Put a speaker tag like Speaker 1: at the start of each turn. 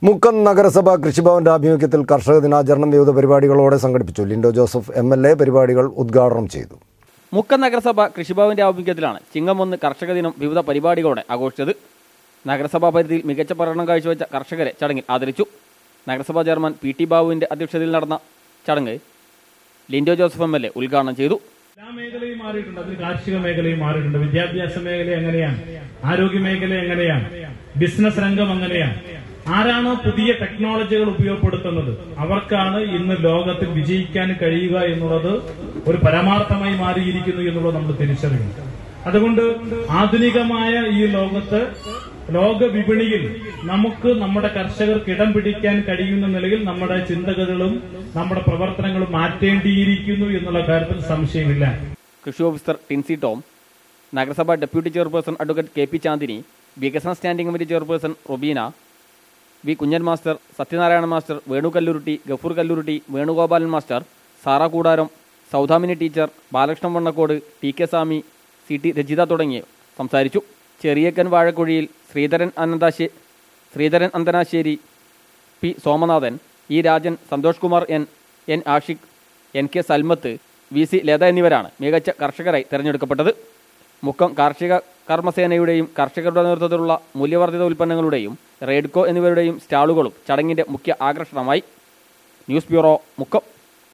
Speaker 1: മുക്കം നഗരസഭ കൃഷിഭവന്റെ ആഭിമുഖ്യത്തിൽ കർഷക ദിനാചരണം വിവിധ പരിപാടികളോടെ സംഘടിപ്പിച്ചു. ലിൻഡോ ജോസഫ് MLA പരിപാടികൾ ഉദ്ഘാടനം ചെയ്തു.
Speaker 2: മുക്കം നഗരസഭ കൃഷിഭവന്റെ ആഭിമുഖ്യത്തിലാണ് ചിങ്ങം 1 കർഷക ദിനം വിവിധ പരിപാടികളോടെ ആഘോഷിച്ചത്. നഗരസഭാ പരിധിയിൽ മികച്ച പ്രകടനം കാഴ്ചവെച്ച കർഷകരെ ചടങ്ങിൽ ആദരിച്ചു. നഗരസഭാ ചെയർമാൻ PT ബാബുവിന്റെ അധ്യക്ഷതയിൽ നടന്ന ചടങ്ങ് ലിൻഡോ ജോസഫ് MLA ഉദ്ഘാടനം ചെയ്തു.
Speaker 3: എല്ലാ മേഖലയും മാറിയിട്ടുണ്ട്. അതിൽ കാർഷിക മേഖലയും മാറിയിട്ടുണ്ട്. വിദ്യാഭ്യാസ മേഖല എങ്ങനെയാണ്, ആരോഗ്യ മേഖല എങ്ങനെയാണ്, ബിസിനസ് രംഗം എങ്ങനെയാണ്. ആരാണോ പുതിയ ടെക്നോളജികൾ ഉപയോഗപ്പെടുത്തുന്നത് അവർക്കാണ് ഇന്ന് ലോകത്തിൽ വിജയിക്കാൻ കഴിയുക എന്നുള്ളത് ഒരു പരമാർത്ഥമായി മാറിയിരിക്കുന്നു എന്നുള്ളത് നമ്മൾ തിരിച്ചറിയുന്നു. അതുകൊണ്ട് ആധുനികമായ ഈ ലോക വിപണിയിൽ നമുക്ക് നമ്മുടെ കർഷകർക്ക് ഇടം പിടിക്കാൻ കഴിയുന്ന നിലയിൽ നമ്മുടെ ചിന്തകളും നമ്മുടെ പ്രവർത്തനങ്ങളും മാറ്റേണ്ടിയിരിക്കുന്നു എന്നുള്ള കാര്യത്തിൽ സംശയമില്ല.
Speaker 2: കൃഷി ഓഫീസർ ടിൻസി ടോം, നഗരസഭ deputy chairperson advocate KP Chandini, വികസന standing committee chairperson Robeena, V Kunjan master, Sathyanarayana master, Venu Kalluruti, Gafoor Kalluruti, Venugopalan master, Sara Koodaram, Saudamini teacher, Balakrishnan Vannakkode, TK Swami, CT Rajitha തുടങ്ങിയവർ സംസാരിച്ചു. ചെറിയക്കൻ വാഴക്കുഴിയിൽ Sreedharan അന്തനാശ്ശേരി, P Somanathan, E Rajan, Santhosh Kumar N Ashiq, NK Salmath, VC Latha എന്നിവരാണ് മികച്ച കർഷകരായി തെരഞ്ഞെടുക്കപ്പെട്ടത്. മുക്കം കാർഷിക കർമ്മസേനയുടെയും കർഷകരുടെ നേതൃത്വത്തിലുള്ള മൂല്യവർദ്ധിത ഉൽപ്പന്നങ്ങളുടെയും റെഡ്കോ എന്നിവരുടെയും സ്റ്റാളുകളും ചടങ്ങിന്റെ മുഖ്യ ആകർഷണമായി. News bureau, Mukkam.